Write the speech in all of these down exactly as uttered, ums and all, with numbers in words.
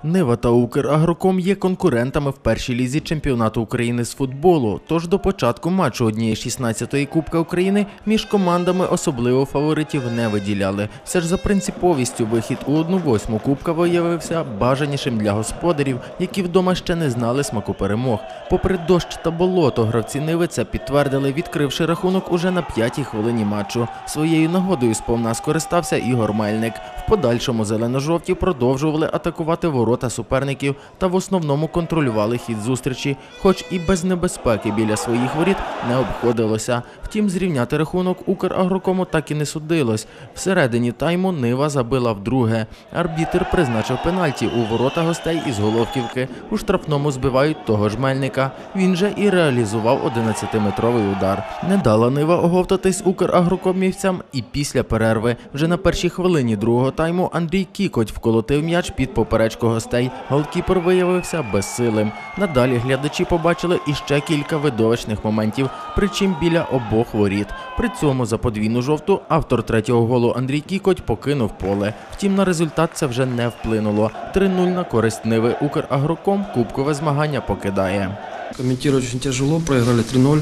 Нива та Украгроком є конкурентами в першій лізі чемпіонату України з футболу, тож до початку матчу однієї шістнадцятої Кубка України між командами особливо фаворитів не виділяли. Все ж за принциповістю вихід у одну восьму Кубка виявився бажанішим для господарів, які вдома ще не знали смаку перемог. Попри дощ та болото, гравці Ниви це підтвердили, відкривши рахунок уже на п'ятій хвилині матчу. Своєю нагодою сповна скористався Ігор Мельник. В подальшому зелено-жовті продовжували атакувати ворота суперників та в основному контролювали хід зустрічі, хоч і без небезпеки біля своїх воріт не обходилося. Втім, зрівняти рахунок Украгрокому так і не судилось. Всередині тайму Нива забила вдруге. Арбітр призначив пенальті у ворота гостей із Головківки. У штрафному збивають того ж Мельника. Він же і реалізував одинадцятиметровий удар. Не дала Нива оговтатись Украгрокомівцям і після перерви. Вже на першій хвилині другого тайму Андрій Кікоть вколотив м'яч під поперечку гостей. Голкіпер виявився безсилим. Надалі глядачі побачили іще кілька видовищних моментів, причим біля обох воріт. При цьому за подвійну жовту автор третього голу Андрій Кікоть покинув поле. Втім, на результат це вже не вплинуло. три нуль на користь Ниви. Украгроком кубкове змагання покидає. Комментировать очень тяжело, проиграли три ноль,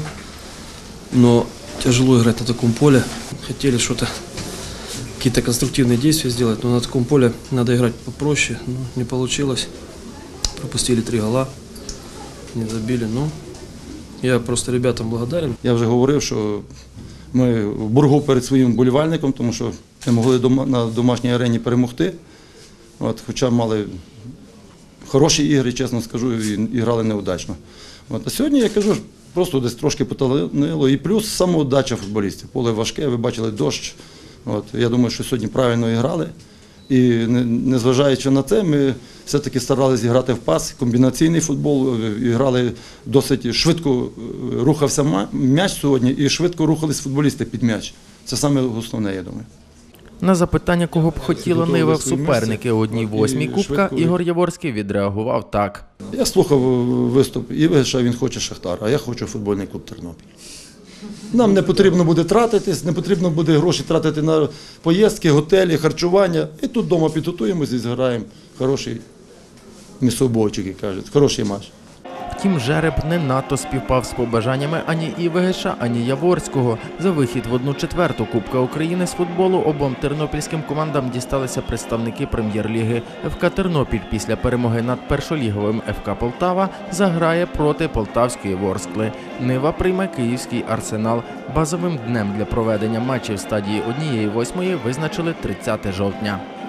но тяжело играть на таком поле. Хотели что-то, какие-то конструктивные действия сделать, но на таком поле надо играть попроще, но не получилось. Пропустили три гола, не забили, но я просто ребятам благодарен. Я вже говорив, що ми в боргу перед своїм вболівальником, тому що не могли на домашній арені перемогти, от, хоча мали хороші ігри, чесно скажу, і грали неудачно. От, а сьогодні, я кажу, просто десь трошки поталанило, і плюс самоудача футболістів. Поле важке, ви бачили дощ. От, я думаю, що сьогодні правильно і грали. І незважаючи на це, ми все-таки старалися грати в пас, комбінаційний футбол, і грали досить швидко, рухався м'яч сьогодні, і швидко рухались футболісти під м'яч. Це саме основне, я думаю. На запитання, кого б хотіла Нива в суперники у одній восьмій Кубка, Ігор Яворський відреагував так. Я слухав виступ Івеша, він хоче Шахтар, а я хочу футбольний клуб Тернопіль. Нам не потрібно буде тратитись, не потрібно буде гроші тратити на поїздки, готелі, харчування. І тут вдома підготуємося і зіграємо хороший місцевбойчик, як кажуть, хороший матч. Втім, жереб не надто співпав з побажаннями ані Івегеша, ані Яворського. За вихід в одну четверту Кубка України з футболу обом тернопільським командам дісталися представники прем'єр-ліги. ФК «Тернопіль» після перемоги над першоліговим ФК «Полтава» заграє проти полтавської «Ворскли». Нива прийме київський «Арсенал». Базовим днем для проведення матчів стадії однієї восьмої визначили тридцяте жовтня.